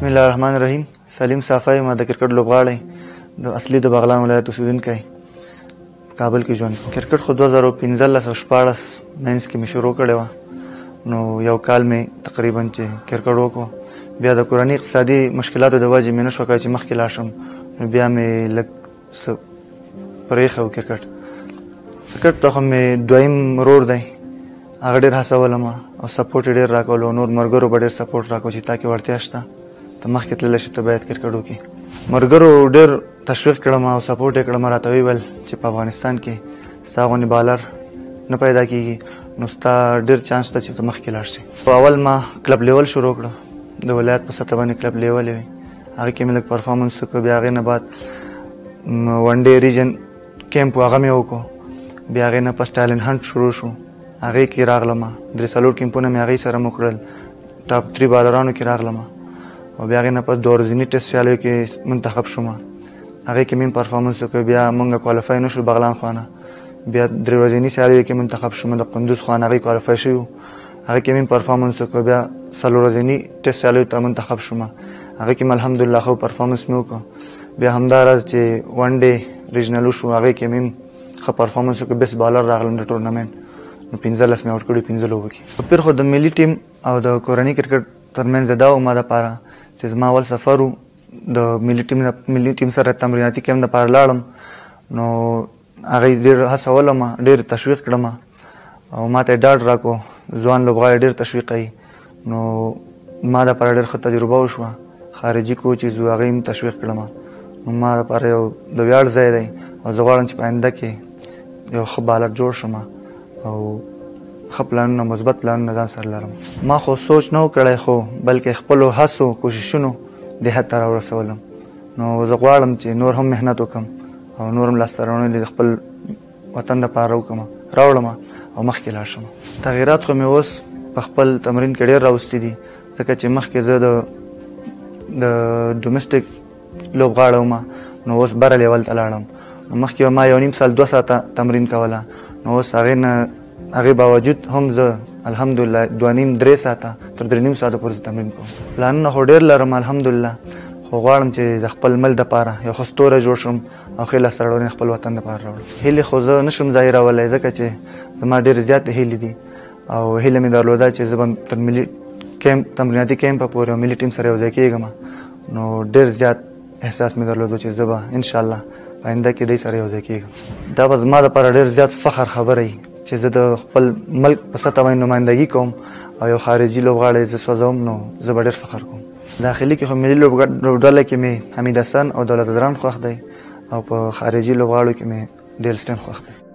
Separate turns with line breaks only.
بسم الله الرحمن الرحیم. سلیم صافی ما د کرکټ لوبغاړی د اصلي د بغلان ولایت اوسیدونکی کابل کې ژوند کوم. کرکټ خو 2015 او 14 مینس کې مې شروع کړی وه، نو یو کال مې تقریبا چې کرکټ وکړو. بیا د کورنۍ اقتصادي مشکلاتو د وجې مې نشو کولی چې مخکې لاړ شم، نو بیا مې لږ څه پرېښه کرکټ. کرکټ ته خو مې دویم رور دی، هغه ډېر هڅولم او سپورټ یې ډېر راکولو. نور ملګرو به ډېر سپورټ راکړو چې تا کې وړتیا شته، ته مخکې تللی شې، ته باید کرکټ وکړې. ملګرو ډېر تشویق کړم او سپورټ یې کړم، راته ویې ویل چې په افغانستان کې ستا غوندې بالر نه پیدا کېږي، نو ستا ډېر چانس شته چې ته مخکې لاړ شې. په اول ما کلب لیول شروع کړه، د ولایت په سطح باندې کلب لیول وي، هغې کې مې لږ پرفارمنس وکړ. بیا هغې نه بعد ون ډے ریجن کیمپ هغه مې وکړو. بیا هغې نه پس ټالنټ هنټ شروع شو، هغې کې راغلم. 3 کیمپونه مې هغې سره وکړل، ټاپ 3 بالرانو کې راغلم. او بیا هغې نه پس 2 ورځني ټیسټ سیالیو کې منتخب شوم، هغې کې مې پرفارمنس وکړ. بیا مونږ کوالیفای نه شو بغلان خوا نه. بیا 3 ورځني سیالیو کې منتخب شوم، د قندوز خوا نه هغې کوالیفای شوي، هغې کې مې پرفارمنس وکړ. بیا 4 ورځني ټیسټ سیالیو ته منتخب شوم، هغې کې مې الحمدلله ښه پرفارمنس مې وکړ. بیا همداراز چې ون ډے ریجنل وشو، هغې کې مې ښه پرفارمنس وکړ، بیسټ بالر راغلم د ټورنمنټ. نو 15 مې آوټ کړي 15 لوبو کې. پیر خو د ملي ټیم او د کورنۍ کرکټ ترمنځ دا و ما دپاره چې زما اول سفر و، د ملي ټیم سره تمریناتي کیمپ دپاره لاړم. نو هغې ډېر هڅولم، ډېر تشویق کړم او ما ته یې ډاډ راکړو، ځوان لوبغاړی ډېر تشویق کوي. نو ما دپاره ډېر ښه تجربه وشوه. خارجي کوچز و، هغې هم تشویق کړم. نو ما دپاره یو د ویاړ ځای دی او زه غواړم چې په آینده کې یو ښه بالر جوړ شم او ښه پلانونه، مثبت پلانونه ځان سره لرم. ما خو سوچ نه و کړی، خو بلکې خپلو هڅو کوششونو دې حد ته راورسولم. نو زه غواړم چې نور هم محنت وکړم او نور هم لاسته راوړنې د خپل وطن دپاره راوړم او مخکې لاړ شم. تغیرات خو مې اوس په خپل تمرین کې ډېر راوستي دي، ځکه چې مخکې زه د ډومسټک لوبغاړی وم، نو اوس بره لیول ته لاړم. نو مخکې ما 1.5 سال 2 ساعته تمرین کوله، نو اوس هغې باوجود هم زه الحمدلله 2.5-3 ساعته تر 3.5 ساعته پورې تمرین کوم. پلانونه خو ډېر لرم الحمدلله، خو غواړم چې د خپل ملک دپاره یو ښه ستوری جوړ شم او ښې لاسته راوړنې خپل وطن دپاره راوړم. هیلې خو زه نشم ظاهرولی، ځکه چې زما ډېرې زیاتې هیلې دي او هیله مې درلوده چې زه به تر ملي کیمپ تمریناتي کیمپه پورې او ملي ټیم سره یو ځای کېږم. نو ډېر زیات احساس مې درلودو چې زه به انشاءالله په آینده کې دوی سره یو ځای کېږم. دا به زما دپاره ډېر زیات فخر خبره وي چې زه د خپل ملک په سطح باندې نمایندګي کوم او یو خارجي لوبغاړی زه سوځوم، نو زه به ډېر فخر کوم. داخلي کې خو ملي لوبډله کې مې حمید حسن او دولت ادران خوښ دی، او په خارجي لوبغاړو کې مې ډېر سټین خوښ دی.